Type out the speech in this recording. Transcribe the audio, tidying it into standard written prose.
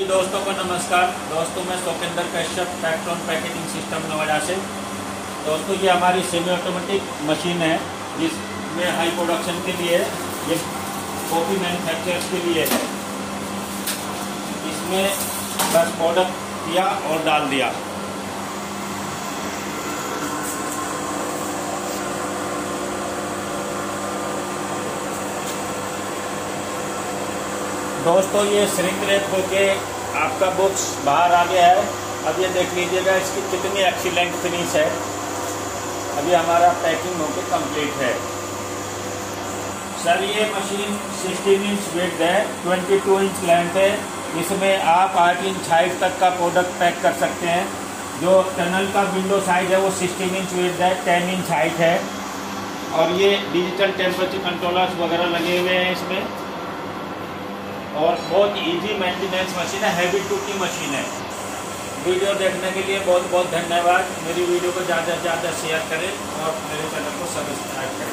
दोस्तों को नमस्कार। दोस्तों मैं Shokendra Kashyap, Pactron packaging system Noida से। दोस्तों ये हमारी सेमी ऑटोमेटिक मशीन है जिसमें हाई प्रोडक्शन के लिए, ये कॉफ़ी मैन्युफैक्चरर्स के लिए है। इसमें बस प्रोडक्ट किया और डाल दिया। दोस्तों ये श्रिंक रैप होके आपका बुक्स बाहर आ गया है। अब ये देख लीजिएगा इसकी कितनी एक्सीलेंट फिनिश है। अभी हमारा पैकिंग होके कंप्लीट है। सर ये मशीन 16 इंच विड्थ है, 22 इंच लेंथ है। इसमें आप 8 इंच हाइट तक का प्रोडक्ट पैक कर सकते हैं। जो टनल का विंडो साइज है वो 16 इंच विड्थ है, 10 इंच हाइट है। और ये डिजिटल टेम्परेचर कंट्रोलर्स वगैरह लगे हुए हैं इसमें। और बहुत इजी मेंटेनेंस मशीन है, हैवी ड्यूटी मशीन है। वीडियो देखने के लिए बहुत बहुत धन्यवाद। मेरी वीडियो को ज़्यादा से ज़्यादा शेयर करें और मेरे चैनल को सब्सक्राइब करें।